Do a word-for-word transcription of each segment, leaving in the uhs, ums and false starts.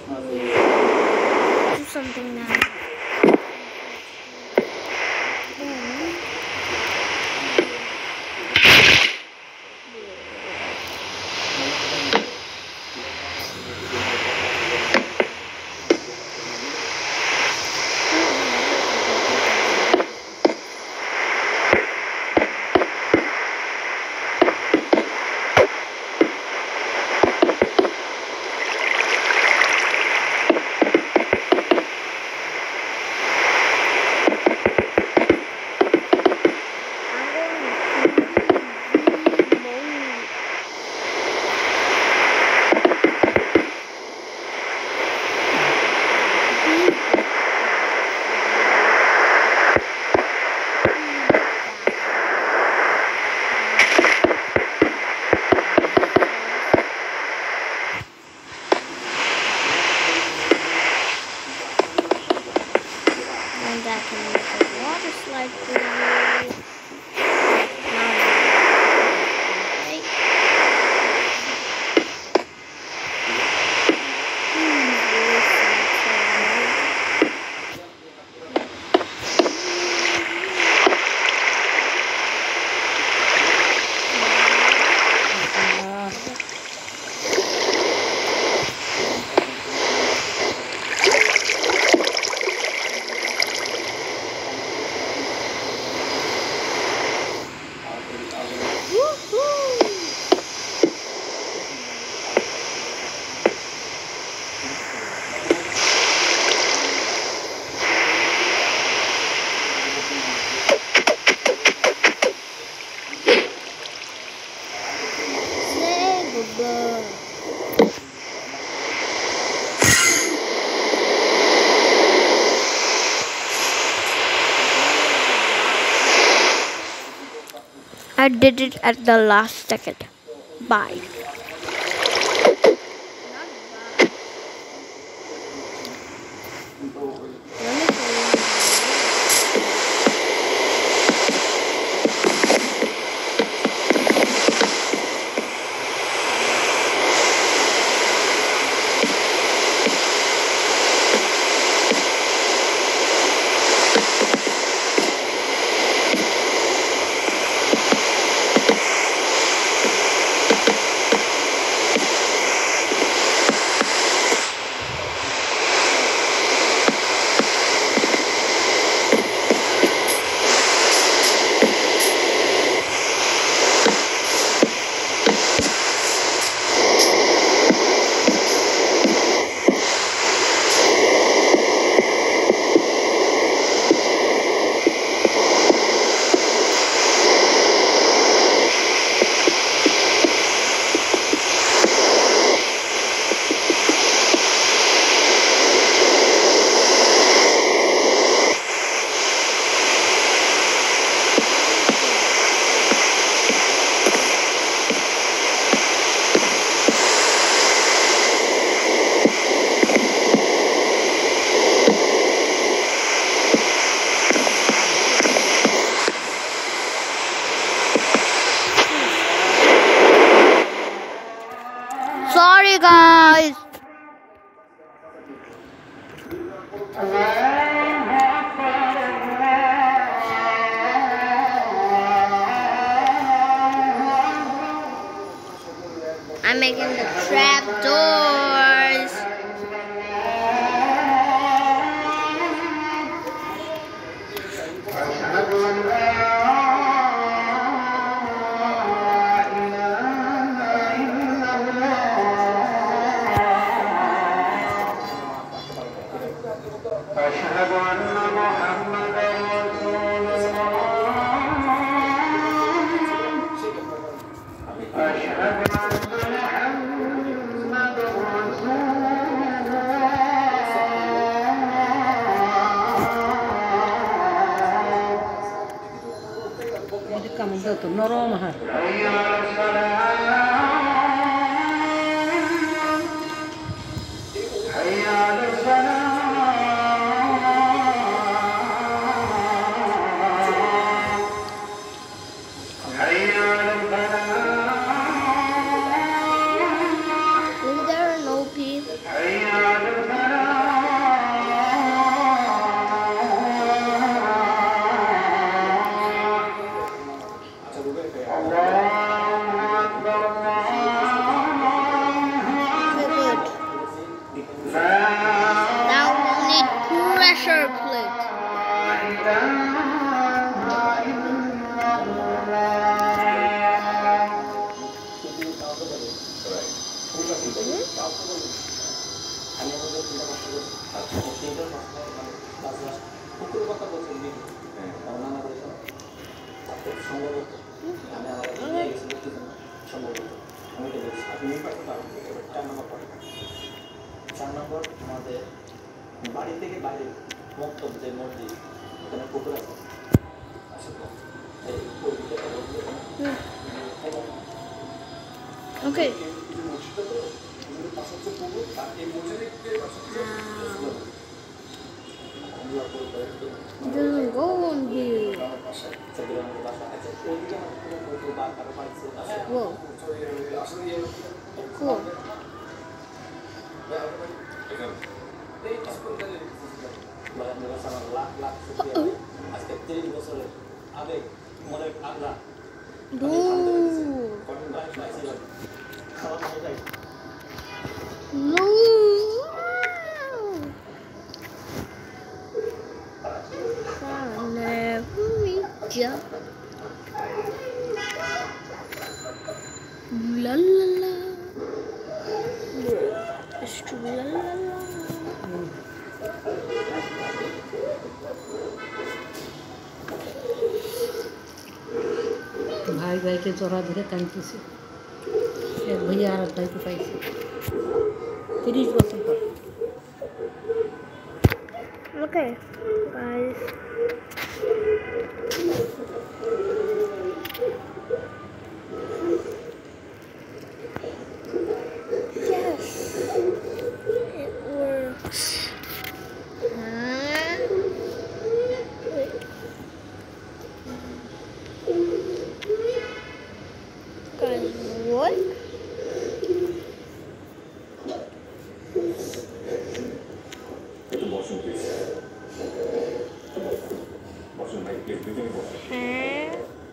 Do something now. And that can make a water slide for you. I did it at the last second. Bye. Sorry guys. I'm making the trap doors. أشهد أن محمدا رسول الله أشهد أن محمدا رسول الله حي على الصلاة حي على الصلاة Is there no peace? চার নম্বর আমাদের বাড়ি থেকে বাইরে মক্তব যে মসজিদ এখানে পুকুর আছে Okay. Doesn't go on here. Whoa. Cool. No. La la la. It's true. La la la. भाई भाई के चोरा धरे कांति से एक भैया और भाई के पास तीस बच्चों पर Okay, guys. Yes, it works. Huh? Wait. Guys, what? Huh?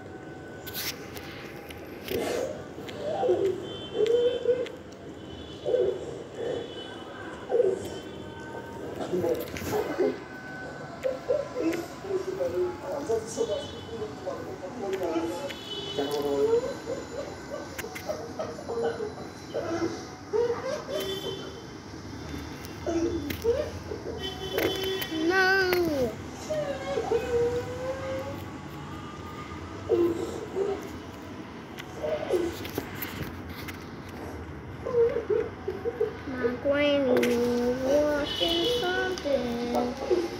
No. My granny watching something.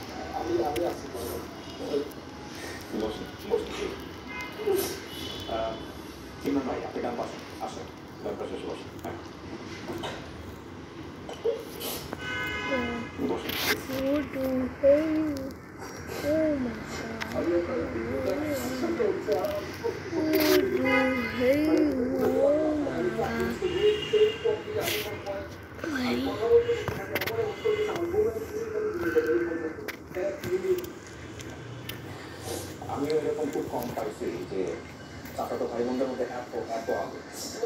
What do you? Oh my God. What do you? Oh my God. Wait. আমি এরকম খুব কম পাইছি যে চাচাতো ভাই বোনদের মধ্যে এত এত আগে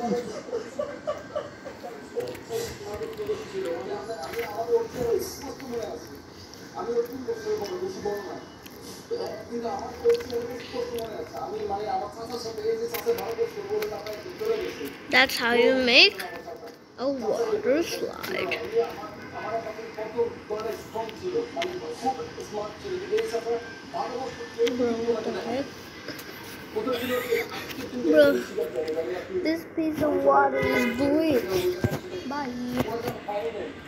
আমি ওরকম বছর বড় বেশি বড় না কিন্তু আমার আমি মানে আমার চাচার সাথে এই যে চাচা ভালো করছে ওর টাকা চলে গেছে That's how you make a water slide. Bro, what the heck? Bro, this piece of water is bleached. Bye.